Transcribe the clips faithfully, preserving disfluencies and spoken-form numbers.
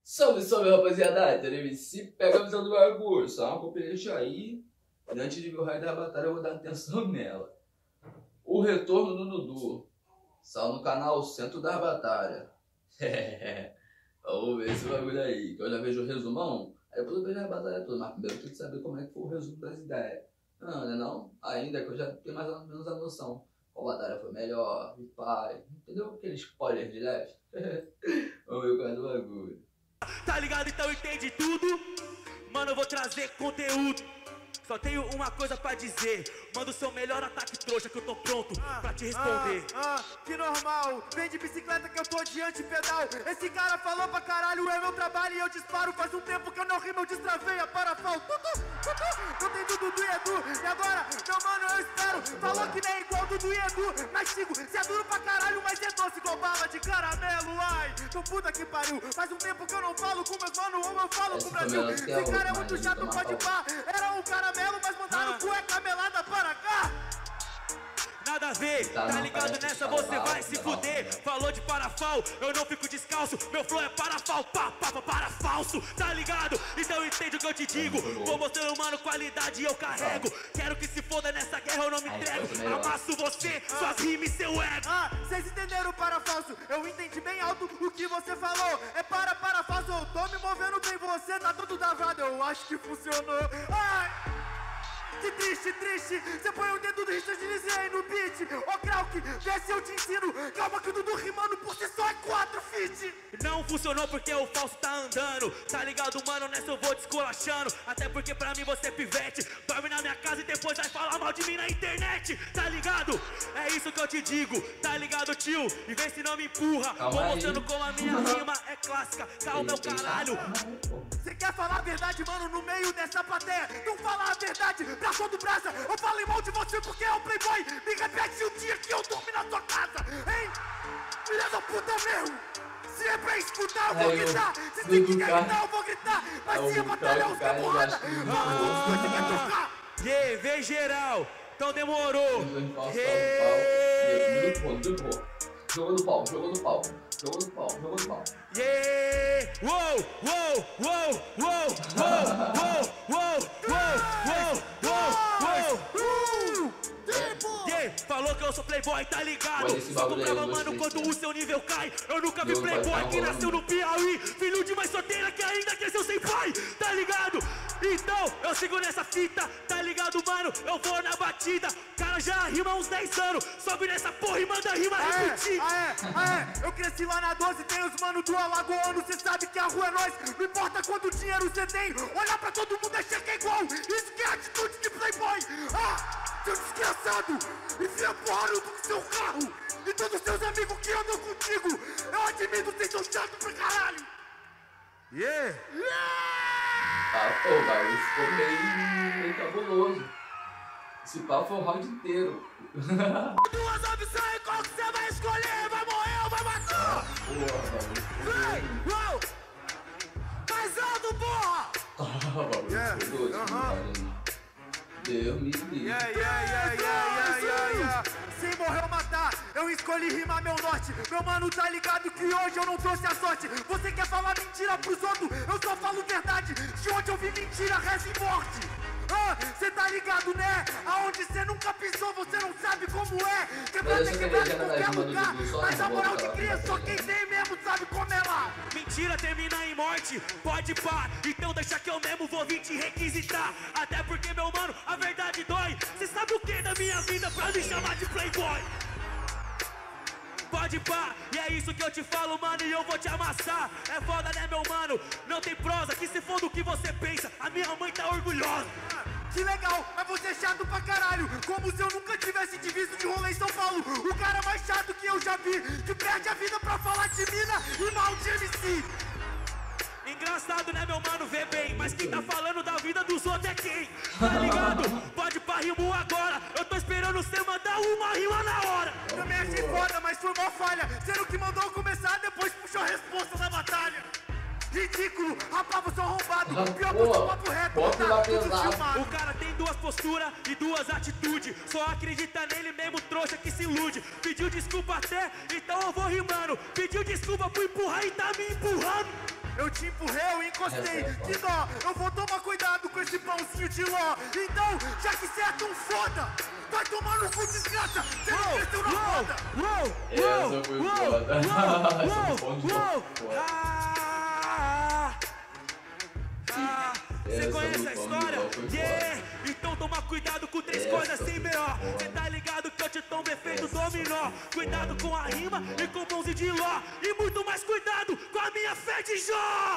Salve, salve, rapaziada! Então, M C pega a visão do bagulho. Só uma compilation aí. E antes de ver o raio da batalha, eu vou dar atenção nela. O retorno do Dudu. Saiu no canal Centro da Batalha. Vamos ver esse bagulho aí. Que eu já vejo o resumão. Aí depois eu vejo a batalha toda. Mas primeiro eu tenho que saber como é que foi o resumo das ideias. Não, não é não? Ainda que eu já tenho mais ou menos a noção. Qual batalha foi melhor? E pai. Entendeu? Aquele spoiler de leve. Vamos ver o cara do bagulho. Tá ligado? Então entende tudo. Mano, eu vou trazer conteúdo. Só tenho uma coisa pra dizer. Manda o seu melhor ataque trouxa que eu tô pronto ah, pra te responder. Ah, ah, que normal. Vem de bicicleta que eu tô de antipedal. Esse cara falou pra caralho, é meu trabalho e eu disparo. Faz um tempo que eu não rimo, eu destravei a parafal. Não tem Dudu e Edu. E agora, meu mano, eu espero. Falou que nem igual Dudu e Edu. Mas sigo, cê é duro pra caralho, mas é doce igual bala de caramelo. Ai, então puta que pariu. Faz um tempo que eu não falo com meus mano, ou eu falo com o Brasil. Esse cara é muito chato, pode pá. Era um caramelo, mas mandaram cueca melada para cá. Nada a ver, tá, tá ligado nessa, você vai se fuder. Falou de parafal, eu não fico descalço. Meu flow é parafal, pá, pá, pá, para falso. Tá ligado? Então entende o que eu te digo. Vou mostrando, mano, qualidade eu carrego. Quero que se foda nessa guerra, eu não me entrego. Amasso você, suas rimas e seu ego. Ah, vocês entenderam o parafalso? Eu entendi bem alto o que você falou. É para parafalso, eu tô me movendo bem. Você tá todo davado, eu acho que funcionou. Ai! Que triste, triste, você põe o dedo do Richard Lindsay aí no beat. Ô Krauk, desce eu te ensino. Calma que o Dudu rimando por si só é quatro feat. Não funcionou porque o falso tá andando. Tá ligado, mano, nessa eu vou descolachando. Até porque pra mim você é pivete. Dorme na minha casa e depois vai falar mal de mim na internet. Tá ligado? É isso que eu te digo. Tá ligado, tio? E vê se não me empurra. Calma vou mostrando aí como a minha rima é clássica. Calma, meu caralho. Você quer falar a verdade, mano, no meio dessa plateia? Não fala a verdade pra todo brasa. Eu falei mal de você porque é um playboy. Me repete o dia que eu dormi na sua casa, hein? Filha da puta mesmo. Se é pra escutar, eu vou é, gritar. Eu, se tem que gritar, eu vou gritar. Mas é, se é batalhar, os caras porrada. Ah, você vai tocar. Yeah, vem geral. Então demorou. Yeah. Jogou no pau, jogou no pau. Jogou no pau, jogou no pau. Yeah! Uou, uou, uou, uou, uou, uou, uou, uou, uou, uou. Yeah, falou que eu sou playboy, tá ligado? Só comprava, mano, quando o seu nível cai. Eu nunca vi playboy que nasceu no Piauí. Filho de mãe solteira que ainda cresceu sem pai, tá ligado? Então, eu sigo nessa fita, tá ligado, mano? Eu vou na batida. Cara já rima há uns dez anos. Sobe nessa porra e manda rima repetir. Ah, é, ah, é. Eu cresci lá na doze, tem os mano do Alagoano. Cê sabe que a rua é nós. Não importa quanto dinheiro cê tem. Olhar pra todo mundo é cheque igual. Isso que é atitude de playboy. Ah, seu desgraçado. Enfia a porra no seu carro. E todos os seus amigos que andam contigo. Eu admito, vocês são chatos pra caralho. Yeah. Yeah. Ah, pô, velho, ficou meio, meio cabuloso. Esse pau foi o round inteiro. Duas opções, qual que você vai escolher? Vai morrer ou vai matar? Ah, porra, vem, uou! Mais alto, porra! Ah, bagulho, yeah. Ficou doido, uh-huh. Deus me livre. Yeah, yeah, yeah, yeah, yeah, yeah, yeah. Se morrer ou matar, eu escolhi rimar meu norte. Meu mano tá ligado que hoje eu não trouxe a sorte. Você quer falar mentira pros outros? Eu só falo verdade. De onde eu vi mentira, reza e morte. Ah, cê tá ligado, né? Aonde cê nunca pisou, você não sabe como é. Quebrada é quebrada em qualquer lugar. Mas a moral que cria só quem tem mesmo sabe como é lá. Mentira termina em morte, pode pá. Então deixa que eu mesmo vou vir te requisitar. Até porque, meu mano, a verdade dói. Cê sabe o que da minha vida pra me chamar de playboy? Pode pá, e é isso que eu te falo, mano, e eu vou te amassar. É foda, né, meu mano? Não tem prosa, que se for do que você pensa, a minha mãe tá orgulhosa. Que legal, mas você é chato pra caralho. Como se eu nunca tivesse te visto de rolê em São Paulo. O cara mais chato que eu já vi, que perde a vida pra falar de mina e mal de M C. Engraçado, né, meu mano, vê bem. Mas quem tá falando da vida dos outros é quem? Tá ligado? Pode pá, rimo agora. Eu tô esperando você mandar uma rima na hora. Também achei foda, mas foi uma falha. Sendo que mandou começar, depois puxou a resposta da batalha. Ridículo, rapaz, você é arrombado. Pior que eu sou papo reto, tá tudo filmado. O cara tem duas posturas e duas atitudes. Só acredita nele mesmo, trouxa que se ilude. Pediu desculpa até, então eu vou rimando. Pediu desculpa por empurrar e tá me empurrando. Eu Eu te empurrei, eu encostei. Que dó, eu vou tomar cuidado com esse pãozinho de ló. Então, já que cê é tão foda, vai tomar no cu, desgraça. Cê não cresceu na foda. Essa foi foda. Essa foi foda. Você conhece a história? Yeah! Então toma cuidado com três coisas sem B O. Cê tá ligado que eu te tombo efeito dominó. Cuidado com a rima e com o pãozinho de ló. E muito mais cuidado com a minha fé de Jó.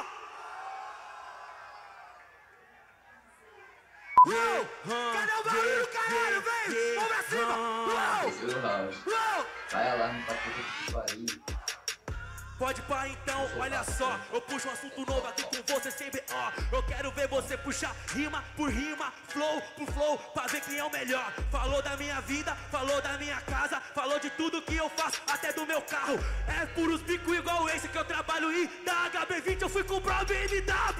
Uou! Cadê o barulho, caralho? Vem! Vamos pra cima! Terceiro round. Vai lá no papo que pariu. Pode pá então, olha só, eu puxo um assunto novo aqui com você sem B O. Eu quero ver você puxar rima por rima, flow por flow, pra ver quem é o melhor. Falou da minha vida, falou da minha casa, falou de tudo que eu faço, até do meu carro. É puros bico igual esse que eu trabalho e da H B vinte eu fui comprar o B M W.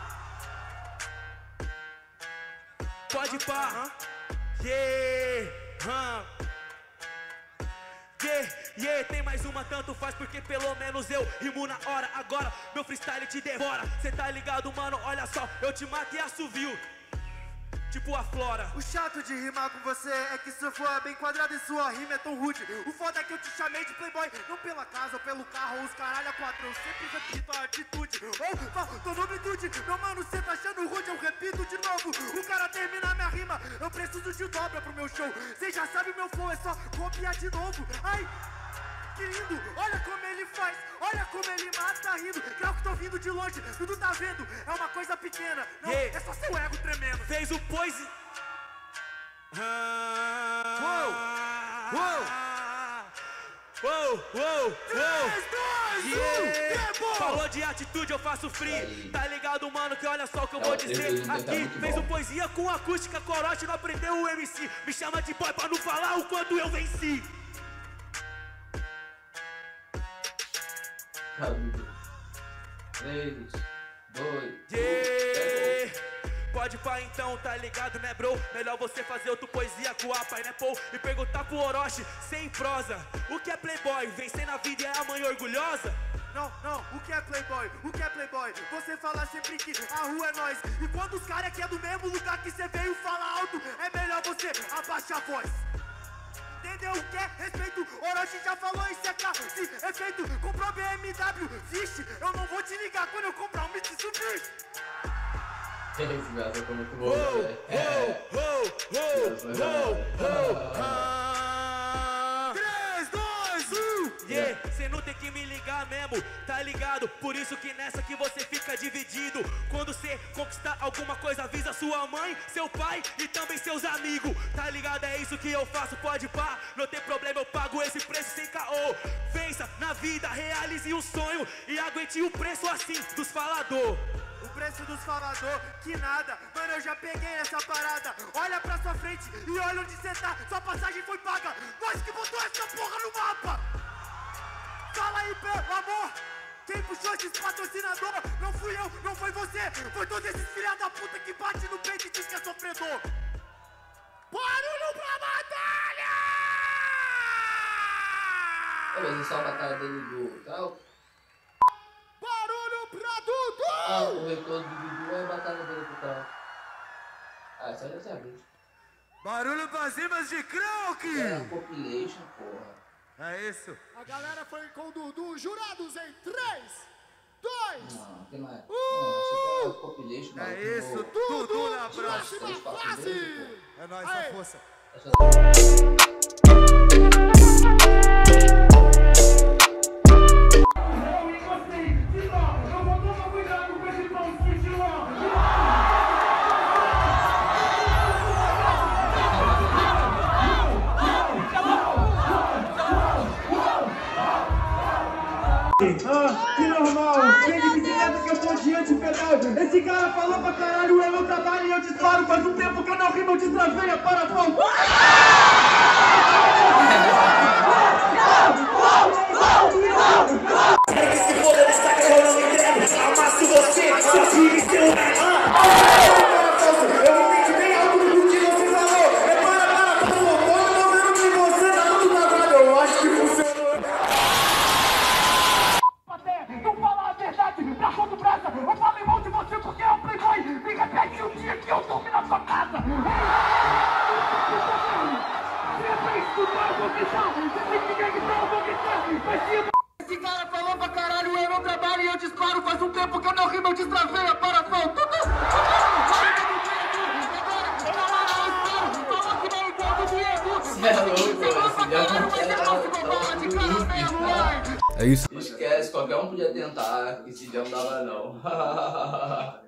Pode pá, yeah, huh. Yeah, yeah, tem mais uma, tanto faz, porque pelo menos eu rimo na hora. Agora meu freestyle te devora. Cê tá ligado, mano, olha só, eu te mato e assovio, tipo a Flora. O chato de rimar com você é que se for bem quadrado e sua rima é tão rude. O foda é que eu te chamei de playboy, não pela casa ou pelo carro ou os caralho a quatro. Eu sempre repito a atitude, ou falo tua nobritude. Meu mano, cê tá achando rude, eu repito de novo. O cara termina minha rima, eu preciso de dobra pro meu show. Cê já sabe o meu flow, é só copiar de novo. Ai, que lindo, olha como ele faz, olha como ele mata rindo. Claro que tô vindo de longe, tudo tá vendo, é uma coisa pequena. Não, yeah. É só seu ego tremendo. Fez o poise. Uou, uou, uou, uou, uou. três, dois, Yeah. um, Falou de atitude, eu faço free. Tá ligado, mano, que olha só o que eu É, vou o dizer três tá aqui. muito Fez bom. um poesia com acústica, corote, não aprendeu o M C. Me chama de boy pra não falar o quanto eu venci. três, dois, Yeah. Pode pá então, tá ligado, né, bro? Melhor você fazer outra poesia com a Pineapple e perguntar pro Orochi sem prosa. O que é playboy? Vencer na vida é a mãe orgulhosa? Não, não, o que é playboy? O que é playboy? Você fala sempre que a rua é nós. E quando os caras que é do mesmo lugar que você veio fala alto, é melhor você abaixar a voz. Entendeu o que é respeito? Orochi já falou em C K, se efeito, comprou B M W. Vixe, eu não vou te ligar quando eu comprar um Mitsubishi. Esse gato ficou muito bom, Oh, velho. oh, oh, oh, oh, oh. três, dois, um. Yeah, cê não tem que me ligar mesmo, tá ligado? Por isso que nessa que você fica dividido. Quando cê conquistar alguma coisa, avisa sua mãe, seu pai e também seus amigos. Tá ligado? É isso que eu faço, pode pá. Não tem problema, eu pago esse preço sem caô. Vença na vida, realize um sonho e aguente o preço assim dos falador. O preço dos falador, que nada. Mano, eu já peguei essa parada. Olha pra sua frente e olha onde cê tá. Sua passagem foi paga. Nós que botou essa porra no mapa. Fala aí, pelo amor. Quem puxou esses patrocinador? Não fui eu, não foi você. Foi todos esses filha da puta que bate no peito e diz que é sofredor. Barulho pra batalha! Ô, mas é só a batalha dele do Cal? Barulho pra Dudu! Ah, o retorno do Dudu é a batalha dele com o Cal. Ah, isso aí eu sabia. Barulho pras rimas de Krauk! É a compilation, porra. É isso. A galera foi com o Dudu, jurados em três, dois, Não, tem mais. Não, achei que era compilation, mas É isso, no- Dudu na próxima próxima. três, quatro fase. vezes, É nóis, Aê. a força. Essa- Ah, que normal, vem de bicicleta que eu tô diante pedal. Esse cara falou pra caralho, é meu trabalho e eu disparo. Faz um tempo que eu não rimo, eu destravei a parafão. Esse poder está que eu não entendo. Amasso você, sua filha e seu. Eu não entendi nem algo do que você falou. É para, para, para, loucura, eu tô vendo que você tá tudo cagado. Eu acho que funcionou. Não fala a verdade pra enquanto brasa. Eu falei mal de você porque é um playboy. Me repete o dia que eu dormi na sua casa. Sempre escutar, vou gritar. Se ficar gritar, eu vou gritar. Mas se esse cara falou pra caralho, eu não trabalho e eu disparo. Faz um tempo que eu não rimo, eu destravei a parafal. É isso. Esquece, qualquer um podia tentar, que esse dia não dava não. Ah,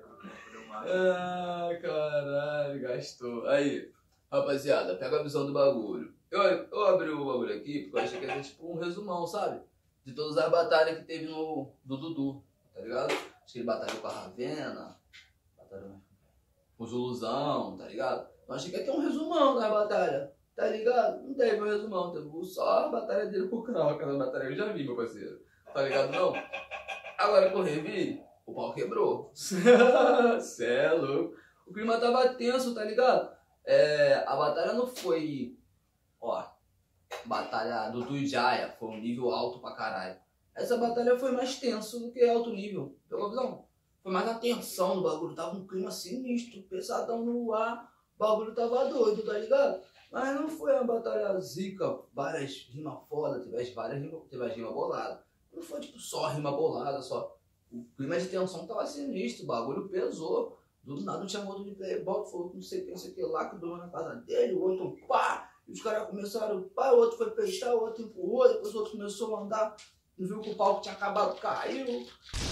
caralho, gastou. Aí, rapaziada, pega a visão do bagulho. Eu, eu abri o bagulho aqui porque eu achei que era tipo um resumão, sabe? De todas as batalhas que teve no do Dudu, tá ligado? Acho que ele batalhou com a Ravena, batalhou com o Zuluzão, tá ligado? Eu achei que ia ter um resumão das batalhas. Tá ligado? Não teve um resumão, teve só a batalha dele com o Krau, aquela batalha eu já vi, meu parceiro. Tá ligado não? Agora que eu revi, o pau quebrou. Cê é louco. O clima tava tenso, tá ligado? É, a batalha não foi... Ó, batalha do Tuijaya foi um nível alto pra caralho. Essa batalha foi mais tenso do que alto nível. Pegou a visão? Foi mais a tensão do bagulho. Tava um clima sinistro, pesadão no ar. O bagulho tava doido, tá ligado? Mas não foi uma batalha zica, várias rimas foda, teve várias rimas, teve as rimas boladas. Não foi tipo só rima bolada, só. O clima de tensão tava sinistro, o bagulho pesou. Do nada tinha um outro de playboy, falou que não sei o que, não sei o que lá, que dormiu na casa dele, o outro pá. E os caras começaram, pá, o outro foi peitar, o outro empurrou, depois o outro começou a andar, viu que o palco tinha acabado, caiu.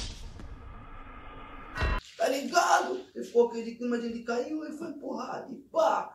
Tá ligado? Ele ficou aquele clima de ele caiu, ele foi empurrado e pá.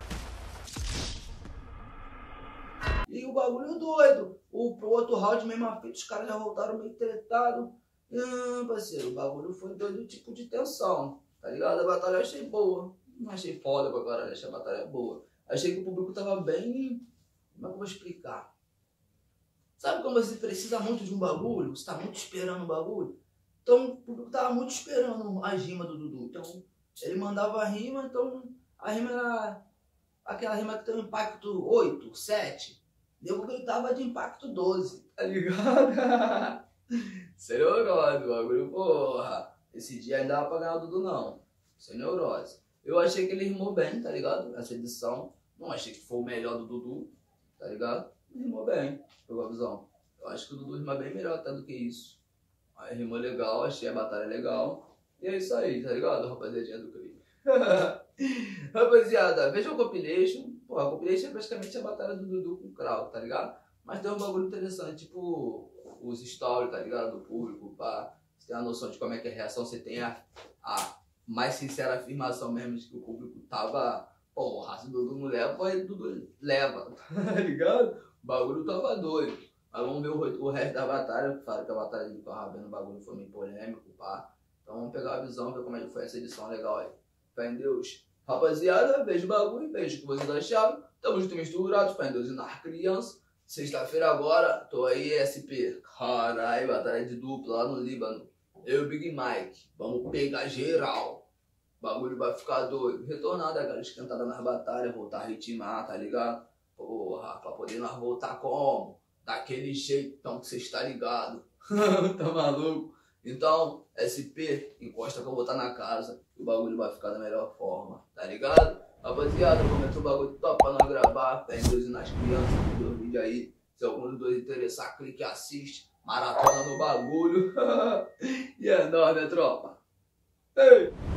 E o bagulho doido. O pro outro round, mesmo a fita, os caras já voltaram meio tretados. Hum, parceiro, o bagulho foi doido, tipo de tensão. Tá ligado? A batalha eu achei boa. Não achei foda pra caralho, achei a batalha boa. Achei que o público tava bem... Como é que eu vou explicar? Sabe quando você precisa muito de um bagulho? Você tá muito esperando um bagulho? Então o público tava muito esperando a rima do Dudu. Então ele mandava a rima, então a rima era aquela rima que tem um impacto oito, sete. Deu porque ele tava de impacto doze, tá ligado? Sem neurose, o bagulho, porra. Esse dia ainda dava pra ganhar o Dudu, não. Sem neurose. Eu achei que ele rimou bem, tá ligado? Essa edição. Não achei que foi o melhor do Dudu, tá ligado? Ele rimou bem, pegou a visão. Eu acho que o Dudu rima bem melhor até do que isso. Aí rimou legal, achei a batalha legal. E é isso aí, tá ligado? Rapaziadinha do crime. Rapaziada, veja o compilation. Pô, a compilation é praticamente a batalha do Dudu com o Krau, tá ligado? Mas tem um bagulho interessante, tipo os stories, tá ligado? Do público, pá. Você tem a noção de como é que é a reação, você tem a, a mais sincera afirmação mesmo de que o público tava, porra, se o Dudu não leva, aí o Dudu leva, tá ligado? O bagulho tava doido. Mas vamos ver o, o resto da batalha. Claro que a batalha de Ravena, o bagulho foi meio polêmico, pá. Então vamos pegar a visão, ver como é que foi essa edição legal aí. Fé em Deus. Rapaziada, veja o bagulho, veja o que vocês acharam. Tamo junto misturados, fé em Deus e na criança. Sexta-feira agora, tô aí, S P. Caralho, batalha de dupla lá no Líbano. Eu e o Big Mike. Vamos pegar geral. O bagulho vai ficar doido. Retornada, galera, esquentada nas batalhas, voltar a ritmar, tá ligado? Porra, pra poder nós voltar como? Daquele jeitão que cê está ligado. Tá maluco? Então, S P, encosta que eu vou estar na casa. E o bagulho vai ficar da melhor forma, tá ligado? Rapaziada, comenta o bagulho top pra nós gravar. Fé em Deus e nas crianças, do vídeo aí. Se algum dos dois interessar, clique e assiste. Maratona no bagulho. E é nóis, né, tropa? Ei!